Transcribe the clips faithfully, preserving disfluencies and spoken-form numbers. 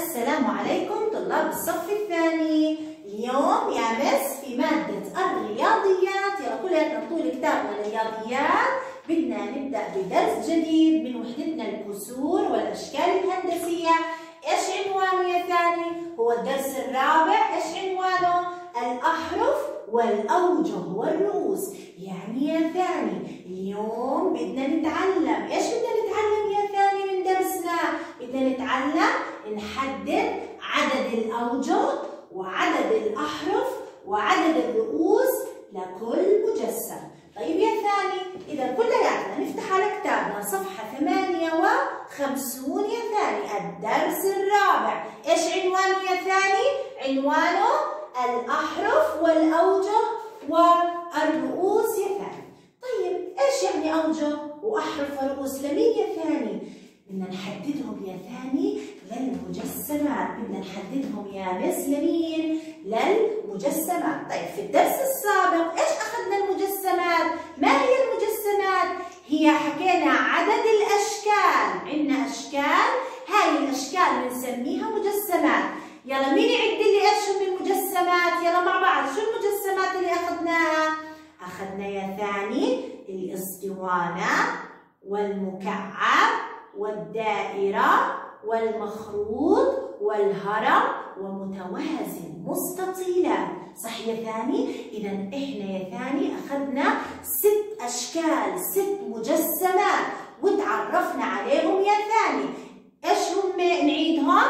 السلام عليكم طلاب الصف الثاني. اليوم يا مس في مادة الرياضيات، يلا كلنا طول كتابنا الرياضيات بدنا نبدأ بدرس جديد من وحدتنا الكسور والأشكال الهندسية. إيش عنوانه يا ثاني؟ هو الدرس الرابع. إيش عنوانه؟ الأحرف والأوجه والرؤوس. يعني يا ثاني اليوم بدنا نتعلم، إيش بدنا نتعلم يا ثاني من درسنا؟ بدنا نتعلم نحدد عدد الأوجه وعدد الأحرف وعدد الرؤوس لكل مجسم. طيب يا ثاني إذا كلياتنا نفتح على كتابنا صفحة ثمانية وخمسين يا ثاني، الدرس الرابع. إيش عنوانه يا ثاني؟ عنوانه الأحرف والأوجه والرؤوس يا ثاني. طيب إيش يعني أوجه وأحرف ورؤوس لمين يا ثاني؟ بدنا نحددهم يا ثاني للمجسمات. بدنا نحددهم يا مس لمين؟ للمجسمات. طيب في الدرس السابق إيش أخذنا المجسمات؟ ما هي المجسمات؟ هي حكينا عدد الأشكال، عندنا أشكال، هاي الأشكال بنسميها مجسمات. يلا مين يعد لي ايش هم المجسمات؟ يلا مع بعض، شو المجسمات اللي اخذناها؟ اخذنا يا ثاني الاسطوانة والمكعب والدائرة والمخروط والهرم ومتوازن مستطيلات. صح يا ثاني؟ اذا احنا يا ثاني اخذنا ست اشكال، ست مجسمات وتعرفنا عليهم يا ثاني. ايش هم؟ نعيدهم: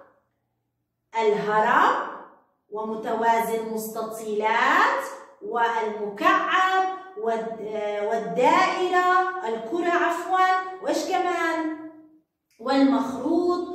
الهرم ومتوازن مستطيلات والمكعب والدائرة الكرة عفوا، وايش كمان؟ والمخروط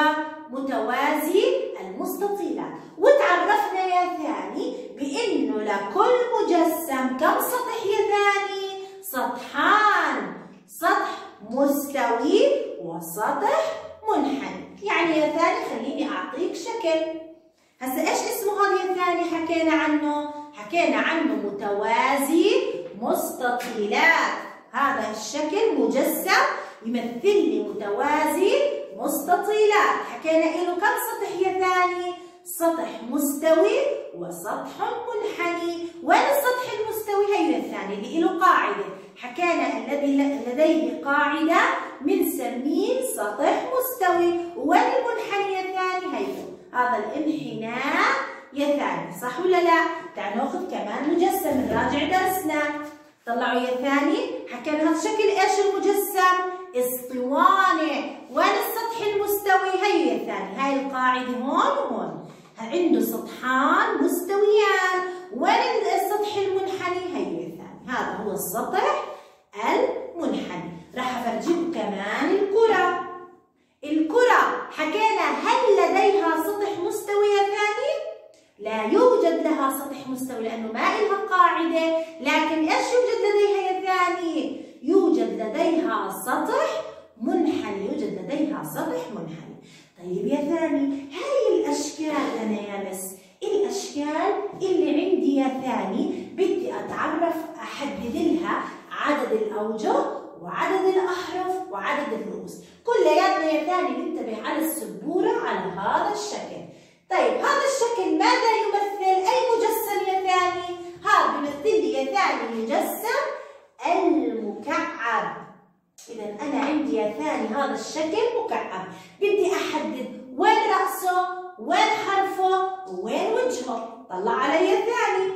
ومتوازي المستطيلات. وتعرفنا يا ثاني بانه لكل مجسم كم سطح يا ثاني؟ سطحان، سطح مستوي وسطح منحني. يعني يا ثاني خليني أعطيك شكل. هسا إيش اسمه هذا يا ثاني؟ حكينا عنه، حكينا عنه متوازي مستطيلات. هذا الشكل مجسم يمثل لي متوازي مستطيلات. حكينا له كم سطح يا ثاني؟ سطح مستوي وسطح منحني. وين السطح المستوي؟ هي الثاني اللي له قاعدة. حكينا الذي لديه قاعدة بنسميه سطح مستوي. وين المنحني يا ثاني؟ هيو هذا الانحناء يا ثاني. صح ولا لا؟ تعالوا ناخذ كمان مجسم نراجع درسنا. طلعوا يا ثاني، حكينا هذا شكل ايش المجسم؟ اسطوانة. وين السطح المستوي؟ هيو يا ثاني، هاي القاعدة هون وهون، عنده سطحان مستويان. وين السطح المنحني؟ هيو يا ثاني، هذا هو السطح المنحني. راح افرجيكم كمان الكرة. الكرة حكينا هل لديها سطح مستوي يا ثاني؟ لا يوجد لها سطح مستوي لأنه ما إلها قاعدة، لكن إيش يوجد لديها يا ثاني؟ يوجد لديها سطح منحني، يوجد لديها سطح منحني. طيب يا ثاني هاي الأشكال أنا يا مس، الأشكال اللي عندي يا ثاني بدي أتعرف أحدد لها عدد الأوجه وعدد الأحرف وعدد الرؤوس. كلياتنا يا ثاني ننتبه على السبورة على هذا الشكل. طيب هذا الشكل ماذا يمثل؟ أي مجسم يا ثاني؟ هذا بيمثل لي يا ثاني مجسم المكعب. إذا أنا عندي يا ثاني هذا الشكل مكعب، بدي أحدد وين رأسه، وين حرفه، وين وجهه. طلع علي يا ثاني.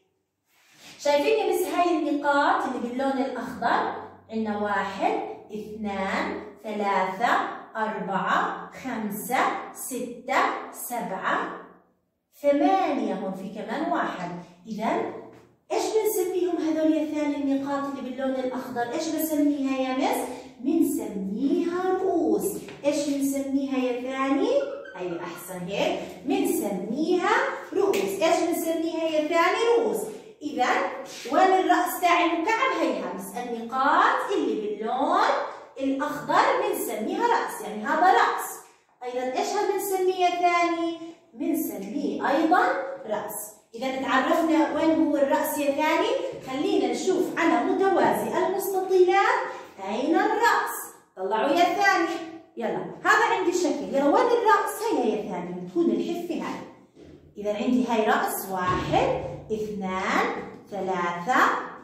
شايفين يا مس هاي النقاط اللي باللون الأخضر؟ عندنا واحد، اثنان، ثلاثة، أربعة، خمسة، ستة، سبعة، ثمانية. هون في كمان واحد. إذا إيش بنسميهم هذول يا ثاني النقاط اللي باللون الأخضر؟ إيش بسميها يا مس؟ بنسميها رؤوس. إيش بنسميها يا ثاني؟ هي أحسن هيك، بنسميها رؤوس. إيش بنسميها يا ثاني؟ رؤوس. إذا وين الرأس تاع المكعب؟ هيها مس النقاط اللي باللون الأخضر بنسميها رأس، يعني هذا رأس. أيضا إيش هذا بنسميه يا ثاني؟ بنسميه أيضا رأس. إذا تعرفنا وين هو الرأس يا ثاني، خلينا نشوف على متوازي المستطيلات أين الرأس. طلعوا يا ثاني، يلا هذا عندي شكل، يلا وين الرأس؟ هي هي ثاني بتكون الحفة هاي. إذا عندي هاي رأس، واحد اثنان ثلاثة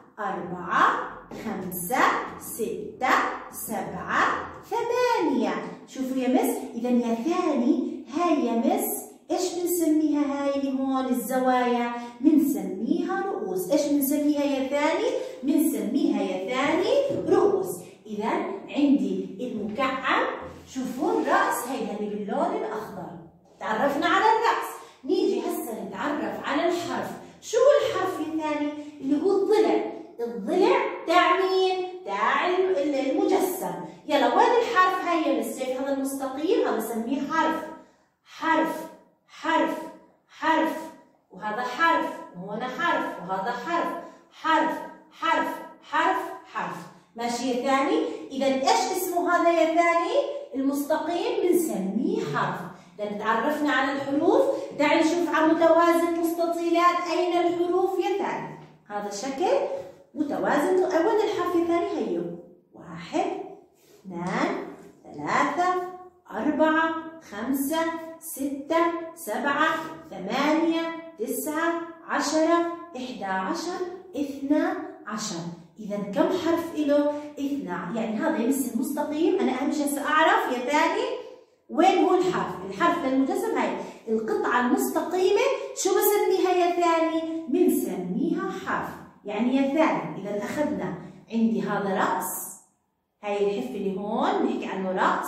أربعة خمسة ستة سبعة ثمانية. شوفوا يا مس، إذا يا ثاني هاي يا مس إيش بنسميها؟ هاي اللي هون الزوايا بنسميها رؤوس. إيش بنسميها يا ثاني؟ بنسميها يا ثاني رؤوس. إذا عندي المكعب، شوفوا الرأس هيدا اللي باللون الأخضر، تعرفنا على الرأس. نيجي هسه نتعرف على الحرف. شو الحرف الثاني؟ اللي هو الضلع. الضلع تاع مين؟ تاع المجسم. يلا وين الحرف؟ هاي يا مس، شايف هذا المستطيل؟ هذا بسميه حرف. حرف حرف حرف، وهذا حرف، وهنا حرف، وهذا حرف. حرف حرف حرف حرف. ماشي يا ثاني؟ إذا إيش اسمه هذا يا ثاني؟ المستقيم بنسميه حرف. إذا تعرفنا على الحروف، تعال نشوف على متوازن مستطيلات. أين الحروف يا ثاني؟ هذا شكل متوازن. وين الحرف يا ثاني؟ هيو واحد اثنان ثلاثة أربعة خمسة ستة سبعة ثمانية تسعة عشرة إحدى عشر اثنا عشر. إذا كم حرف إله؟ اثنا. يعني هذا يمس المستقيم. أنا أهم شيء سأعرف يا ثاني وين هو الحرف. الحرف للمجسم هاي القطعة المستقيمة شو بسميها يا ثاني؟ بنسميها حرف. يعني يا ثاني إذا أخذنا عندي هذا رأس، هاي الحفة اللي هون نحكي عنه رأس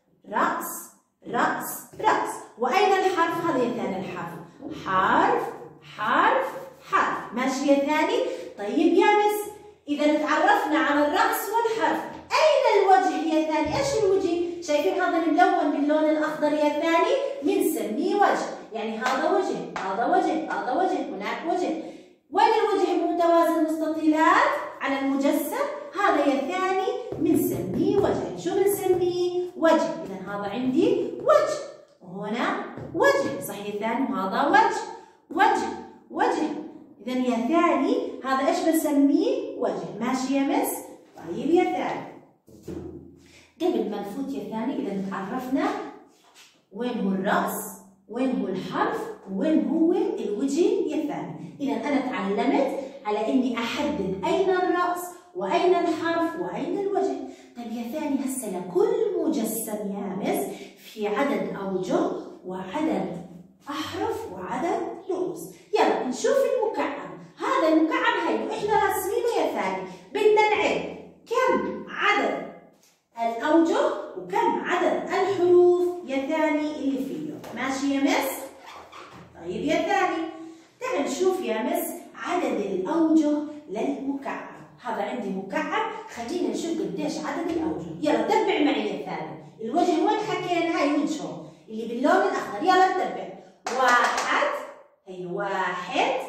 رأس رأس رأس. وأين الحرف؟ هذا يا ثاني الحرف. حرف حرف حرف. ماشي يا ثاني؟ طيب يا مس، إذا تعرفنا على الرأس والحرف، أين الوجه يا ثاني؟ إيش الوجه؟ شايفين هذا الملون باللون الأخضر يا ثاني؟ بنسميه وجه. يعني هذا وجه، هذا وجه، هذا وجه، هناك وجه. وين الوجه بمتوازن المستطيلات؟ على المجسم. هذا يا ثاني بنسميه وجه. شو بنسميه؟ وجه. إذا هذا عندي وجه، وهنا وجه، صح يا ثاني؟ وهذا وجه وجه وجه. إذا يا ثاني هذا إيش بنسميه؟ وجه. ماشي يا مس؟ طيب يا ثاني، قبل ما نفوت يا ثاني، إذا تعرفنا وين هو الرأس، وين هو الحرف، وين هو الوجه يا ثاني. إذا أنا تعلمت على إني أحدد أين الرأس وأين الحرف وأين الوجه. طيب يا ثاني هسه لكل مجسم يا مس في عدد أوجه وعدد أحرف وعدد رؤوس. يلا نشوف المكعب. هذا المكعب هيو إحنا راسمينه يا ثاني، بدنا نعد كم عدد الأوجه وكم عدد الحروف يا ثاني اللي فيه. ماشي يا مس؟ طيب يا ثاني تعال نشوف يا مس عدد الأوجه للمكعب. هذا عندي مكعب، خلينا نشوف قديش عدد الأوجه. يلا تبع معي يا ثاني. الوجه وين حكينا؟ هاي وجهه اللي باللون الأخضر. يلا نتبع. واحد، هي واحد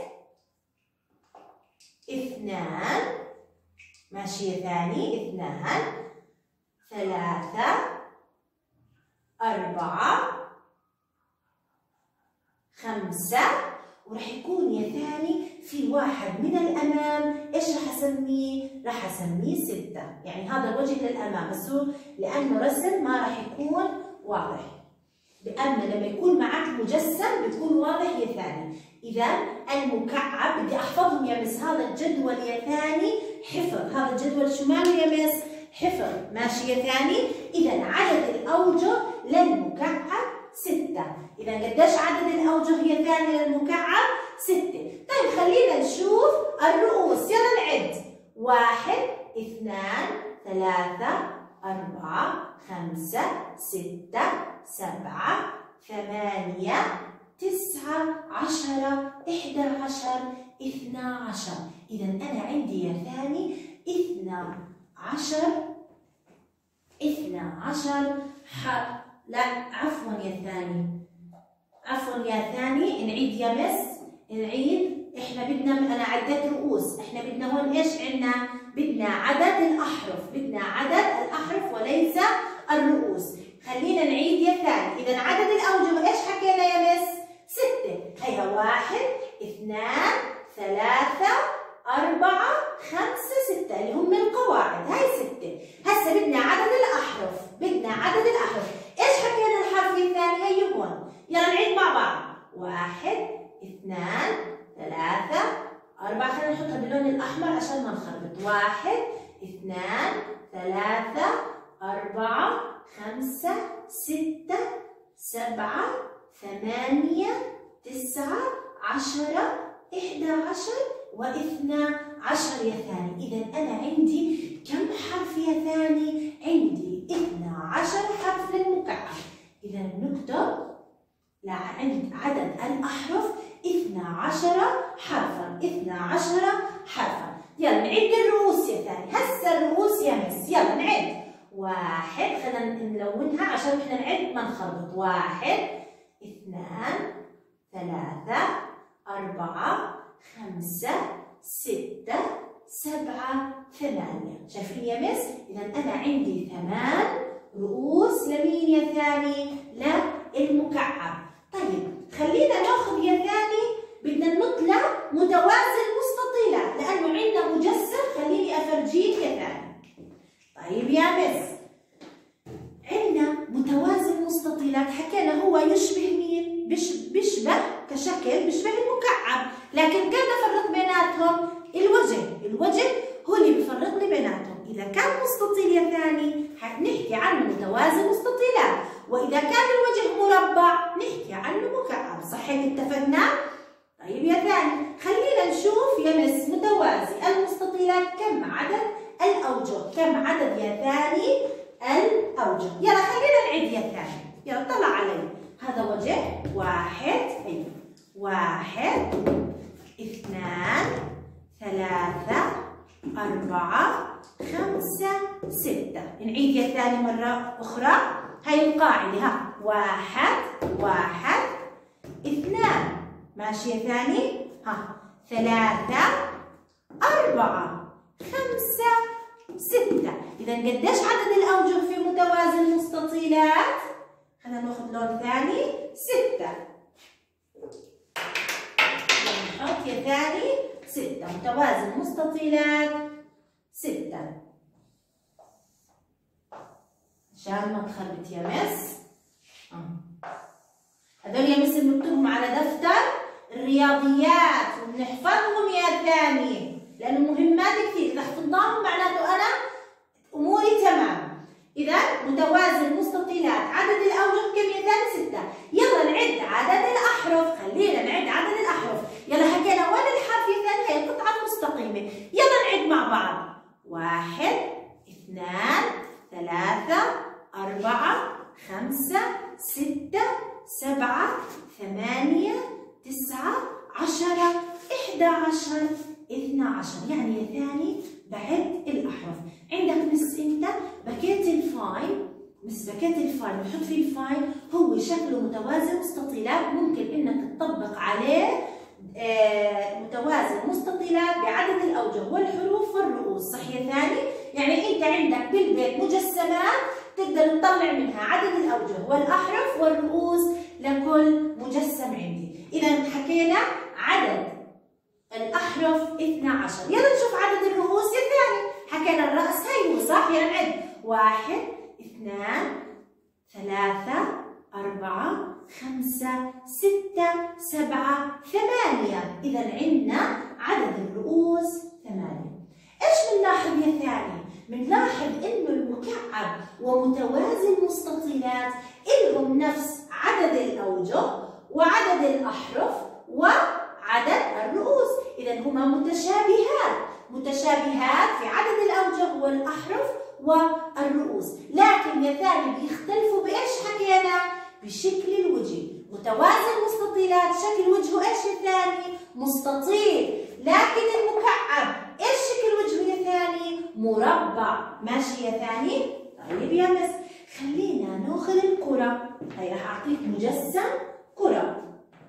اثنان، ماشي يا ثاني، اثنان ثلاثة أربعة خمسة، وراح يكون يا ثاني في واحد من الأمام، إيش راح أسميه؟ راح أسميه ستة. يعني هذا الوجه للأمام، بس هو لأنه رسم ما راح يكون واضح. لأن لما يكون معك مجسم بتكون واضح يا ثاني. إذا المكعب بدي أحفظهم يا مس. هذا الجدول يا ثاني حفظ، هذا الجدول شو ماله يا مس؟ حفظ. ماشي يا ثاني؟ إذا عدد الأوجه للمكعب ستة. إذا قديش عدد الأوجه يا ثاني للمكعب؟ ستة. طيب خلينا نشوف الرؤوس. يلا نعد. واحد اثنان ثلاثة أربعة خمسة ستة سبعة ثمانية تسعة عشرة إحدى عشر اثنا عشر. إذا أنا عندي يا ثاني اثنا عشر اثنا عشر ح... لا عفوا يا ثاني، عفوا يا ثاني، نعيد يا مس، نعيد. احنا بدنا، انا عديت رؤوس، احنا بدنا هون ايش عندنا؟ بدنا عدد الاحرف، بدنا عدد الاحرف وليس الرؤوس. خلينا نعيد يا ثاني. اذا عدد الاوجه ايش حكينا يا مس؟ ستة. هيها واحد اثنان ثلاثة أربعة خمسة ستة اللي هم القواعد، هاي ستة. هسه بدنا عدد الأحرف، بدنا عدد الأحرف. يلا نعيد مع بعض. واحد اثنان ثلاثة أربعة، خلينا نحطها باللون الأحمر عشان ما نخربط. واحد اثنان ثلاثة أربعة خمسة ستة سبعة ثمانية تسعة عشرة إحدى عشر واثنا عشر يا ثاني. إذا أنا عندي كم حرف يا ثاني؟ عندي اثنا عشر حرف للمكعب. إذا نكتب لعند عدد الأحرف اثنا عشر حرفا، اثنا عشر حرفا. يلا نعد الرؤوس يا ثاني. هسه الرؤوس يا مس، يلا نعد. واحد، خلينا نلونها عشان احنا نعد ما نخربط. واحد اثنان ثلاثة أربعة خمسة ستة سبعة ثمانية. شايفين يا مس؟ إذا أنا عندي ثمان رؤوس لمين يا ثاني؟ للمكعب. طيب خلينا ناخذ يا ثاني، بدنا نطلع متوازي المستطيلات لأنه عندنا مجسم. خليني أفرجيك يا ثاني. طيب يا مس، عندنا متوازي المستطيلات، حكينا هو يشبه مين؟ بش بيشبه كشكل بيشبه المكعب، لكن كيف نفرق بيناتهم؟ الوجه، الوجه هو اللي بيفرق لي بيناتهم. إذا كان مستطيل يا ثاني حنحكي عنه متوازي مستطيلات، وإذا كان الوجه مربع نحكي عنه مكعب. صح هيك اتفقنا؟ طيب يا ثاني خلينا نشوف يا مس متوازي المستطيلات كم عدد الأوجه؟ كم عدد يا ثاني الأوجه؟ يلا خلينا نعد يا ثاني. يلا طلع علي. هذا وجه واحد، أيوه واحد اثنان ثلاثة أربعة خمسة ستة. نعيد يا ثاني مرة أخرى. هاي القاعدة، ها واحد واحد اثنان، ماشي يا ثاني؟ ها ثلاثة أربعة خمسة ستة. إذا قديش عدد الأوجه في متوازي المستطيلات؟ خلينا ناخذ لون ثاني. ستة. نحط يا ثاني ستة. متوازي المستطيلات ستة. عشان ما تخربط يا مس. هذول يا مس بنكتبهم على دفتر الرياضيات وبنحفظهم يا ثاني، لأنه مهمات كثير. إذا حفظناهم معناته أنا أموري تمام. إذا متوازي المستطيلات عدد الأوجه كم يا ثاني؟ ستة. يلا نعد عدد الأحرف. خلينا نعد عدد الأحرف. يلا حكينا وين الحرف يا ثاني؟ هي القطعة المستقيمة. يلا نعد مع بعض. واحد اثنان ثلاثة أربعة خمسة ستة سبعة ثمانية تسعة عشرة إحدى عشر اثنا عشر. يعني يا ثاني بعد الأحرف. عندك مس أنت باكيت الفاين، مس باكيت الفاين بنحط فيه الفاين، هو شكله متوازي مستطيلات، ممكن إنك تطبق عليه آه متوازي المستطيلات بعدد الأوجه والحروف والرؤوس. صح يا ثاني؟ يعني أنت عندك بالبيت مجسمات تقدر تطلع منها عدد الأوجه والأحرف والرؤوس لكل مجسم عندي. إذا حكينا عدد الأحرف اثنا عشر. يلا نشوف عدد الرؤوس يا ثاني. حكينا الرأس هي صح؟ يلا نعد. واحد اثنان ثلاثة أربعة خمسة ستة سبعة ثمانية. إذا عندنا عدد الرؤوس ثمانية. إيش بنلاحظ يا ثاني؟ بنلاحظ إنه المكعب ومتوازي المستطيلات إلهم نفس عدد الأوجه وعدد الأحرف وعدد الرؤوس. إذا هما متشابهات، متشابهات في عدد الأوجه والأحرف والرؤوس، لكن يا ثاني بيختلفوا بإيش حكينا؟ بشكل الوجه. متوازي المستطيلات شكل وجهه إيش يا ثاني؟ مستطيل، لكن المكعب إيش شكل وجهه يا ثاني؟ مربع. ماشي يا ثاني؟ طيب يا مس خلينا ناخذ الكرة. هي راح أعطيك مجسم كرة.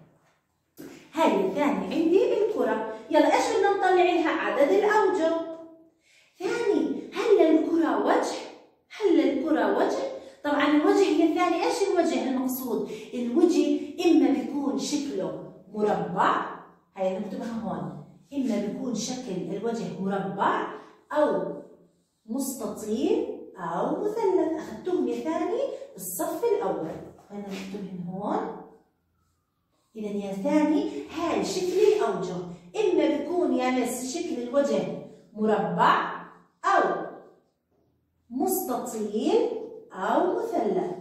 هاي الثاني عندي الكرة. يلا ايش بدنا نطلع لها؟ عدد الأوجه. ثاني هل الكرة وجه؟ هل الكرة وجه؟ طبعا الوجه يا ثاني ايش الوجه المقصود؟ الوجه إما بيكون شكله مربع، هاي نكتبها هون، إما بيكون شكل الوجه مربع أو مستطيل أو مثلث. أخذتهم يا ثاني بالصف الأول. خلينا نكتبهم هون إذا يا ثاني هاي شكل الأوجه، إما بيكون يا مس شكل الوجه مربع أو مستطيل أو مثلث.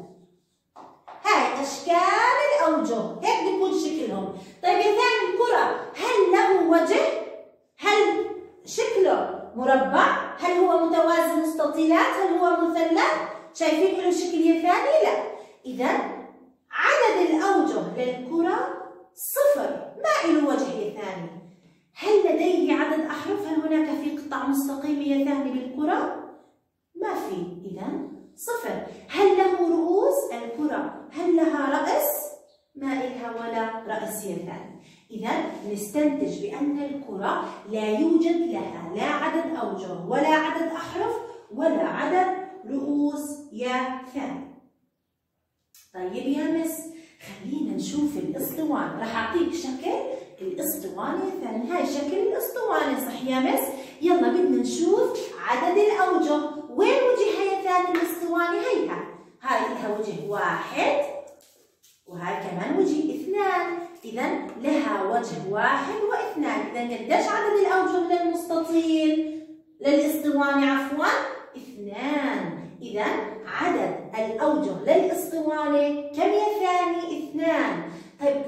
هاي أشكال الأوجه، هيك بيكون شكلهم. طيب يا ثاني الكرة هل له وجه؟ هل شكله مربع؟ هل هو متوازي مستطيلات؟ هل هو مثلث؟ شايفين له شكل يا ثاني؟ لا. إذا عدد الأوجه للكرة صفر، ما له وجه يا ثاني. هل لديه عدد أحرف؟ هل هناك في قطع مستقيمة يا ثاني بالكرة؟ ما في، إذا صفر. هل له رؤوس؟ الكرة هل لها رأس؟ ما إلها ولا رأس يا ثاني. إذا نستنتج بأن الكرة لا يوجد لها لا عدد أوجه ولا عدد أحرف ولا عدد رؤوس يا ثاني. طيب يا مس خلينا نشوف الاسطوانة، راح أعطيك شكل الاسطوانة يا ثاني. هاي شكل الاسطوانة صح يا مس؟ يلا بدنا نشوف عدد الأوجه. وين وجهها يا ثاني الاسطوانة؟ هيها، هاي لها وجه واحد وهاي كمان وجه اثنان، إذا لها وجه واحد واثنان. إذا قديش عدد الأوجه للمستطيل؟ للاسطوانة عفوا اثنان. إذا عدد الأوجه للاسطوانة كم يا ثاني؟ اثنان. طيب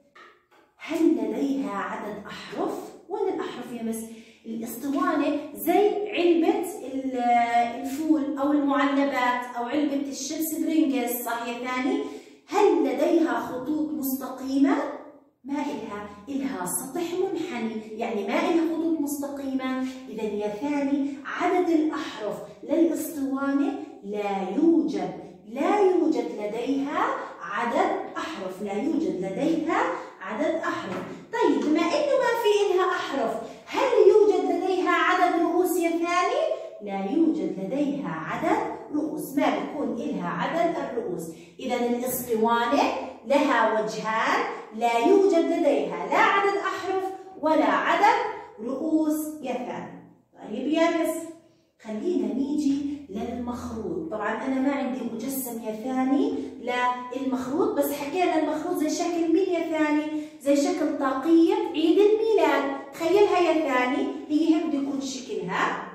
هل لديها عدد أحرف؟ وين الأحرف يا مس؟ الاسطوانة زي علبة الفول أو المعلبات أو علبة الشيبس برينجلز صح يا ثاني؟ هل لديها خطوط مستقيمة؟ ما إلها، إلها سطح منحني، يعني ما إلها خطوط مستقيمة. إذا يا ثاني عدد الأحرف للاسطوانة لا يوجد، لا يوجد لديها عدد أحرف، لا يوجد لديها عدد أحرف. طيب بما إنه ما في إلها أحرف، هل يوجد لديها عدد رؤوس يا ثاني؟ لا يوجد لديها عدد رؤوس، ما بيكون إلها عدد الرؤوس. إذا الاسطوانة لها وجهان، لا يوجد لديها لا عدد أحرف ولا عدد رؤوس يا ثاني. طيب يا مس خلينا نيجي للمخروط. طبعا أنا ما عندي مجسم يا ثاني للمخروط، بس حكينا المخروط زي شكل مين يا ثاني؟ زي شكل طاقية عيد الميلاد. تخيلها يا ثاني، هي هيك بده يكون شكلها،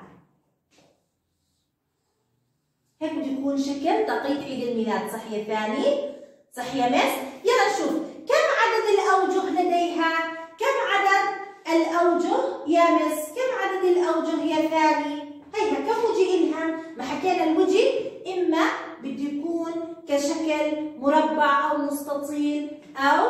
هيك بده يكون شكل طاقية عيد الميلاد صح يا ثاني؟ صح يا مس؟ يلا نشوف كم عدد الأوجه لديها؟ كم عدد الأوجه يا مس؟ كم عدد الأوجه يا ثاني؟ هيها كم وجه إلها؟ ما حكينا الوجه إما بده يكون كشكل مربع أو مستطيل أو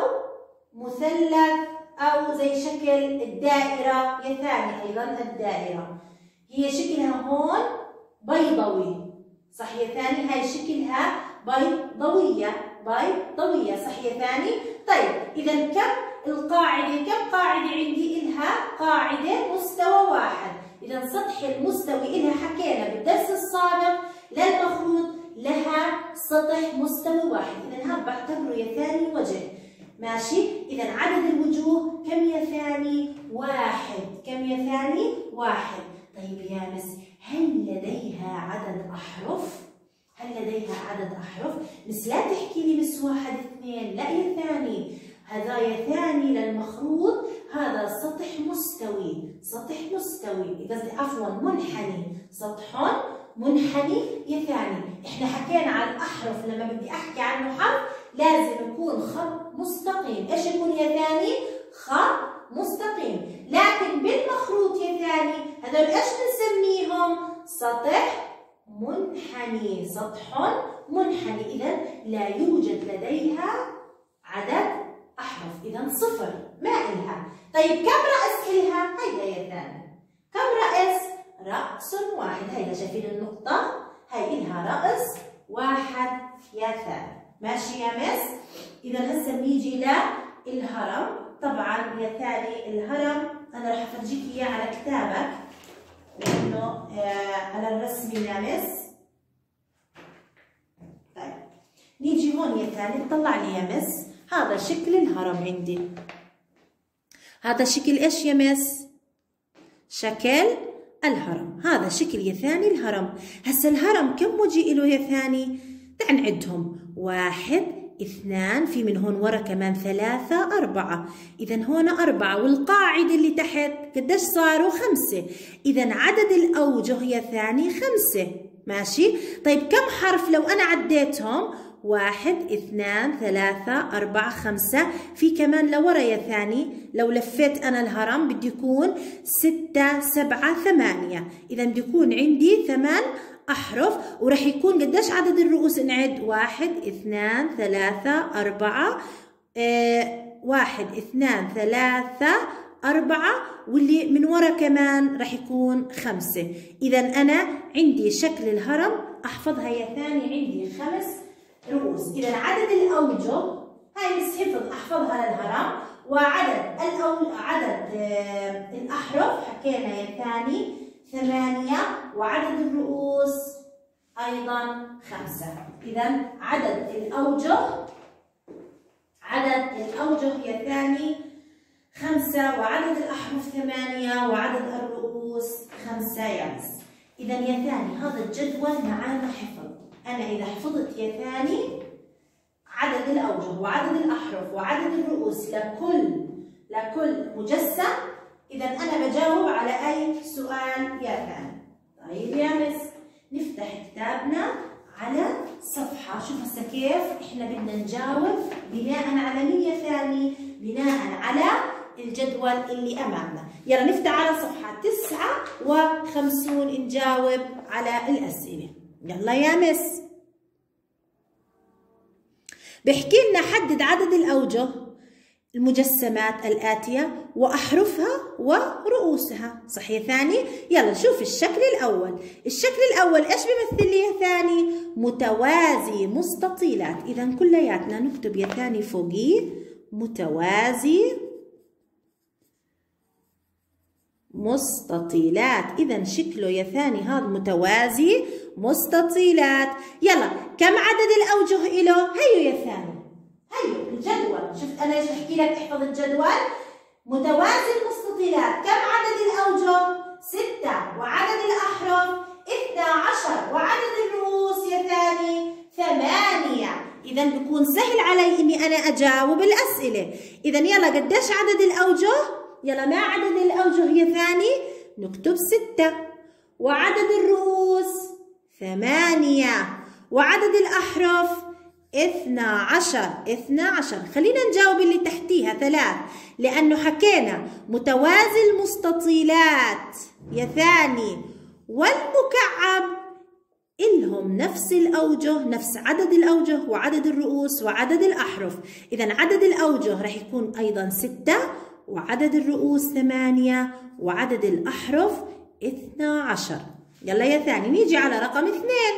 مثلث أو زي شكل الدائرة يا ثاني. أيضا الدائرة هي شكلها هون بيضوي صح يا ثاني؟ هاي شكلها بيضوية، بيضوية صح يا ثاني؟ طيب إذا كم القاعدة؟ كم قاعدة عندي إلها؟ قاعدة مستوى واحد. إذا سطح المستوي إلها حكينا بالدرس السابق للمخروط لها سطح مستوي واحد، إذا هذا بعتبره يا ثاني وجه. ماشي؟ إذا عدد الوجوه كم يا ثاني؟ واحد. كم يا ثاني؟ واحد. طيب يا مس هل لديها عدد أحرف؟ هل لديها عدد أحرف؟ بس لا تحكي لي بس واحد اثنين، لا يا ثاني، هذا يا ثاني للمخروط هذا سطح مستوي، سطح مستوي قصدي عفوا منحني، سطح منحني يا ثاني. احنا حكينا عن الأحرف، لما بدي أحكي عنه حرف لازم يكون خط مستقيم، ايش يكون يا ثاني؟ خط مستقيم. لكن بالمخروط يا ثاني هذول ايش بنسميهم؟ سطح منحني، سطح منحني. إذا لا يوجد لديها عدد أحرف، إذا صفر ما إلها. طيب كم رأس إلها؟ هيدا يا ثاني كم رأس؟ رأس واحد. هيدا شايفين النقطة؟ هي إلها رأس واحد يا ثاني. ماشي يا مس؟ إذا هسه بنيجي للهرم. طبعا يا ثاني الهرم أنا راح أفرجيك إياه على كتابك لأنه آه على الرسم يا مس. طيب نيجي هون يا ثاني، طلع لي يا مس هذا شكل الهرم عندي. هذا شكل ايش يا مس؟ شكل الهرم. هذا شكل يا ثاني الهرم. هسه الهرم كم وجه له يا ثاني؟ تعال نعدهم، واحد اثنان، في من هون ورا كمان ثلاثة، أربعة. إذا هون أربعة، والقاعدة اللي تحت قديش صاروا؟ خمسة. إذا عدد الأوجه يا ثاني خمسة. ماشي؟ طيب كم حرف لو أنا عديتهم؟ واحد، اثنان، ثلاثة، أربعة، خمسة. في كمان لورا يا ثاني، لو لفيت أنا الهرم بدي يكون ستة، سبعة، ثمانية. إذا بدي يكون عندي ثمان أحرف. وراح يكون قديش عدد الرؤوس؟ نعد واحد، اثنان، ثلاثة، أربعة، اه واحد، اثنان، ثلاثة، أربعة، واللي من ورا كمان راح يكون خمسة. إذا أنا عندي شكل الهرم أحفظها يا ثاني، عندي خمس رؤوس. إذا عدد الأوجه هاي بس حفظ أحفظها للهرم، وعدد الأول عدد اه الأحرف حكينا يا ثاني ثمانية، وعدد الرؤوس أيضا خمسة. إذا عدد الأوجه عدد الأوجه يا ثاني خمسة، وعدد الأحرف ثمانية، وعدد الرؤوس خمسة يا مس. إذا يا ثاني هذا الجدول معانا حفظ. أنا إذا حفظت يا ثاني عدد الأوجه وعدد الأحرف وعدد الرؤوس لكل لكل مجسم، إذا أنا بجاوب على أي سؤال يا ثاني. طيب يا مس، نفتح كتابنا على صفحة. شوف هسه كيف إحنا بدنا نجاوب بناء على مين يا ثاني؟ بناء على الجدول اللي أمامنا. يلا نفتح على صفحة تسعة وخمسون نجاوب على الأسئلة. يلا يا مس. بحكي لنا حدد عدد الأوجه المجسمات الآتية وأحرفها ورؤوسها. صح يا ثاني؟ يلا نشوف الشكل الأول. الشكل الأول إيش بيمثل لي يا ثاني؟ متوازي مستطيلات. إذا كلياتنا نكتب يا ثاني فوقيه متوازي مستطيلات. إذا شكله يا ثاني هذا متوازي مستطيلات. يلا كم عدد الأوجه إله؟ هيو يا ثاني، هيو الجدول. شفت أنا ايش بحكي لك؟ احفظ الجدول. متوازي المستطيلات، كم عدد الأوجه؟ ستة، وعدد الأحرف اثنا عشر، وعدد الرؤوس يا ثاني ثمانية. إذا بكون سهل علي إني أنا أجاوب الأسئلة. إذا يلا قديش عدد الأوجه؟ يلا ما عدد الأوجه يا ثاني؟ نكتب ستة، وعدد الرؤوس ثمانية، وعدد الأحرف اثنا عشر. اثنا عشر. خلينا نجاوب اللي تحتيها ثلاث، لأنه حكينا متوازي المستطيلات يا ثاني والمكعب إلهم نفس الأوجه، نفس عدد الأوجه وعدد الرؤوس وعدد الأحرف. إذا عدد الأوجه رح يكون أيضا ستة، وعدد الرؤوس ثمانية، وعدد الأحرف اثنا عشر. يلا يا ثاني نيجي على رقم اثنين.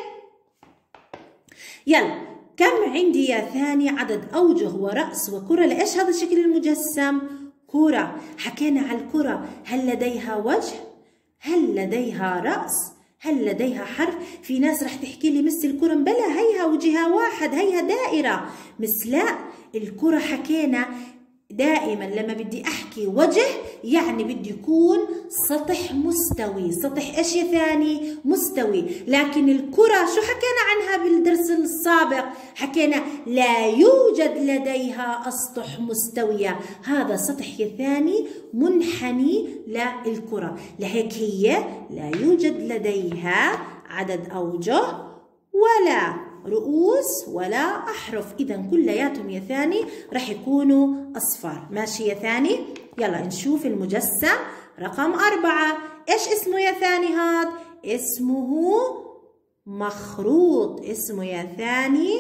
يلا كم عندي يا ثاني عدد أوجه ورأس وكرة؟ لإيش هذا شكل المجسم؟ كرة. حكينا على الكرة، هل لديها وجه؟ هل لديها رأس؟ هل لديها حرف؟ في ناس رح تحكي لي مس الكرة بلا هيها وجهها واحد، هيها دائرة. مس لا، الكرة حكينا دائما لما بدي احكي وجه يعني بدي يكون سطح مستوي. سطح ايش يا ثاني؟ مستوي. لكن الكرة شو حكينا عنها بالدرس السابق؟ حكينا لا يوجد لديها اسطح مستوية، هذا سطح يا ثاني منحني للكرة، لهيك هي لا يوجد لديها عدد اوجه ولا رؤوس ولا أحرف. إذا كلياتهم يا ثاني رح يكونوا أصفار. ماشي يا ثاني؟ يلا نشوف المجسم رقم أربعة. إيش اسمه يا ثاني هاد؟ اسمه مخروط. اسمه يا ثاني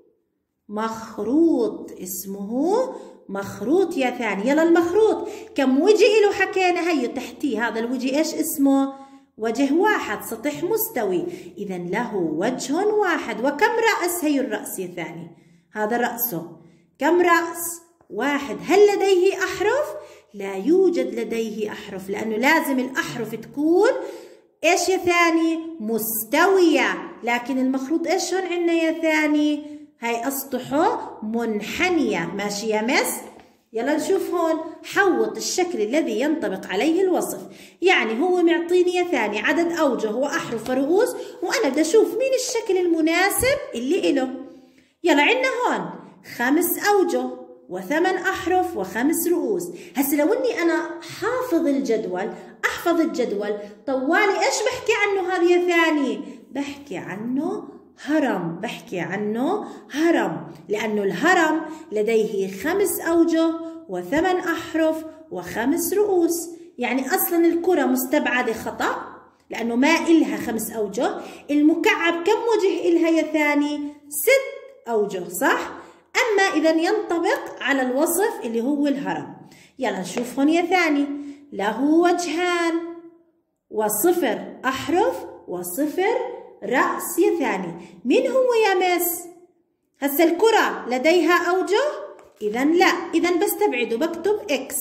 مخروط. اسمه مخروط يا ثاني. يلا المخروط كم وجه له؟ حكينا هيو تحتيه هذا الوجه إيش اسمه؟ وجه واحد، سطح مستوي. إذا له وجه واحد. وكم رأس؟ هي الرأس يا ثاني، هذا رأسه. كم رأس؟ واحد. هل لديه أحرف؟ لا يوجد لديه أحرف، لأنه لازم الأحرف تكون إيش يا ثاني؟ مستوية. لكن المخروط إيش هون عندنا يا ثاني؟ هاي أسطحه منحنية. ماشي يا مس؟ يلا نشوف هون. حوط الشكل الذي ينطبق عليه الوصف. يعني هو معطيني يا ثاني عدد أوجه وأحرف ورؤوس، وأنا بدي أشوف مين الشكل المناسب اللي إله. يلا عندنا هون خمس أوجه وثمان أحرف وخمس رؤوس. هسه لو إني أنا حافظ الجدول، أحفظ الجدول طوالي إيش بحكي عنه هذا يا ثاني؟ بحكي عنه هرم، بحكي عنه هرم، لأنه الهرم لديه خمس أوجه وثمان أحرف وخمس رؤوس. يعني أصلا الكرة مستبعدة خطأ لأنه ما إلها خمس أوجه. المكعب كم وجه إلها يا ثاني؟ ست أوجه، صح؟ أما إذا ينطبق على الوصف اللي هو الهرم. يلا نشوف هون يا ثاني. له وجهان وصفر أحرف وصفر رأس يا ثاني. من هو يا مس؟ هسه الكرة لديها أوجه؟ إذا لا، إذا بستبعده بكتب إكس.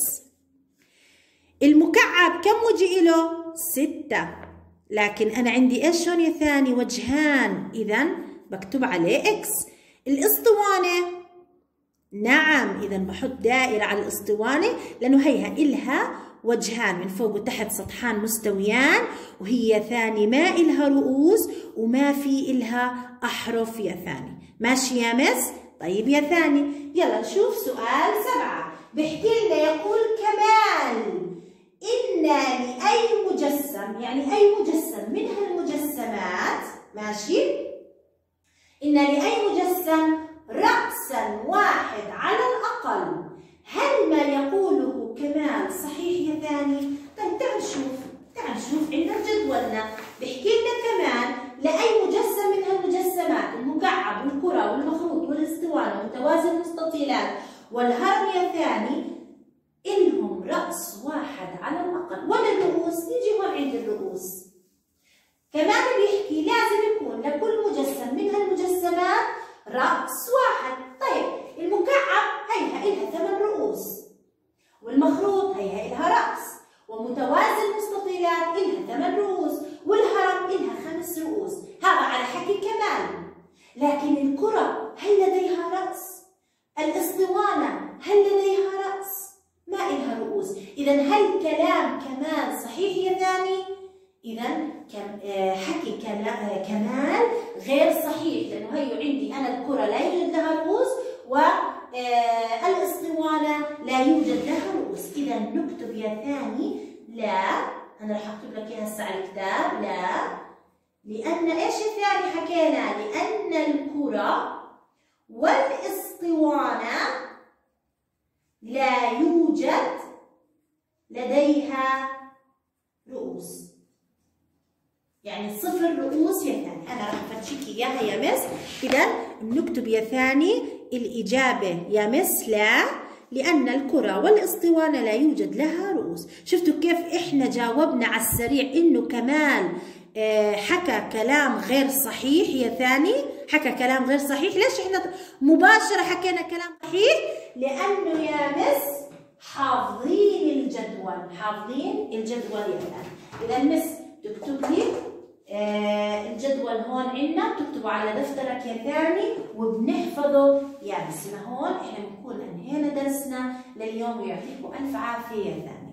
المكعب كم وجه له؟ ستة، لكن أنا عندي إيش هون يا ثاني؟ وجهان، إذا بكتب عليه إكس. الأسطوانة، نعم، إذا بحط دائرة على الأسطوانة لأنه هيها إلها وجهان من فوق وتحت سطحان مستويان، وهي ثاني ما إلها رؤوس وما في إلها أحرف يا ثاني. ماشي يا مس؟ طيب يا ثاني، يلا نشوف سؤال سبعة. بحكي لنا يقول كمال إن لأي مجسم، يعني أي مجسم من هالمجسمات، ماشي؟ إن لأي مجسم رأسا واحد على الأقل، هل ما يقوله كمال صحيح يا ثاني؟ طيب تعال نشوف، تعال نشوف عندنا جدولنا. بحكي لنا كمان لأي مجسم من هالمجسمات، المكعب والكرة والمخروط والاسطوانة ومتوازي المستطيلات والهرم يا ثاني، إلهم رأس واحد على الأقل. ولا الرؤوس؟ نيجي هون عند الرؤوس. كمان بيحكي لازم يكون لكل مجسم من هالمجسمات رأس واحد. طيب المكعب هيها إلها ثمان رؤوس، والمخروط هيها إلها رأس، ومتوازي المستطيلات إلها ثمان رؤوس، والهرم إلها خمس رؤوس. هذا على حكي كمال. لكن الكرة هل لديها رأس؟ الاسطوانة هل لديها رأس؟ ما إلها رؤوس. إذا هل كلام كمال صحيح يا ثاني؟ إذا حكي كمال غير صحيح، لأنه هي عندي أنا الكرة لا يوجد لها رؤوس والاسطوانة لا يوجد لها رؤوس. إذا نكتب يا ثاني لا، أنا راح أكتب لك إياها هسه على الكتاب، لا، لأن إيش الثاني حكينا؟ لأن الكرة والاسطوانة لا يوجد لديها رؤوس، يعني صفر رؤوس يا ثاني. أنا راح أفتشيك إياها يا مس. إذا بنكتب يا ثاني الإجابة يا مس لا، لأن الكرة والاسطوانة لا يوجد لها رؤوس. شفتوا كيف إحنا جاوبنا على السريع إنه كمال حكى كلام غير صحيح يا ثاني؟ حكى كلام غير صحيح. ليش إحنا مباشرة حكينا كلام صحيح؟ لأنه يا مس حافظين الجدول، حافظين الجدول يا ثاني. إذا مس تكتب لي آه الجدول هون عندنا، بتكتبه على دفترك يا ثاني وبنحفظه يا مس. هون احنا بنكون انهينا درسنا لليوم ويعطيكم الف عافيه يا ثاني.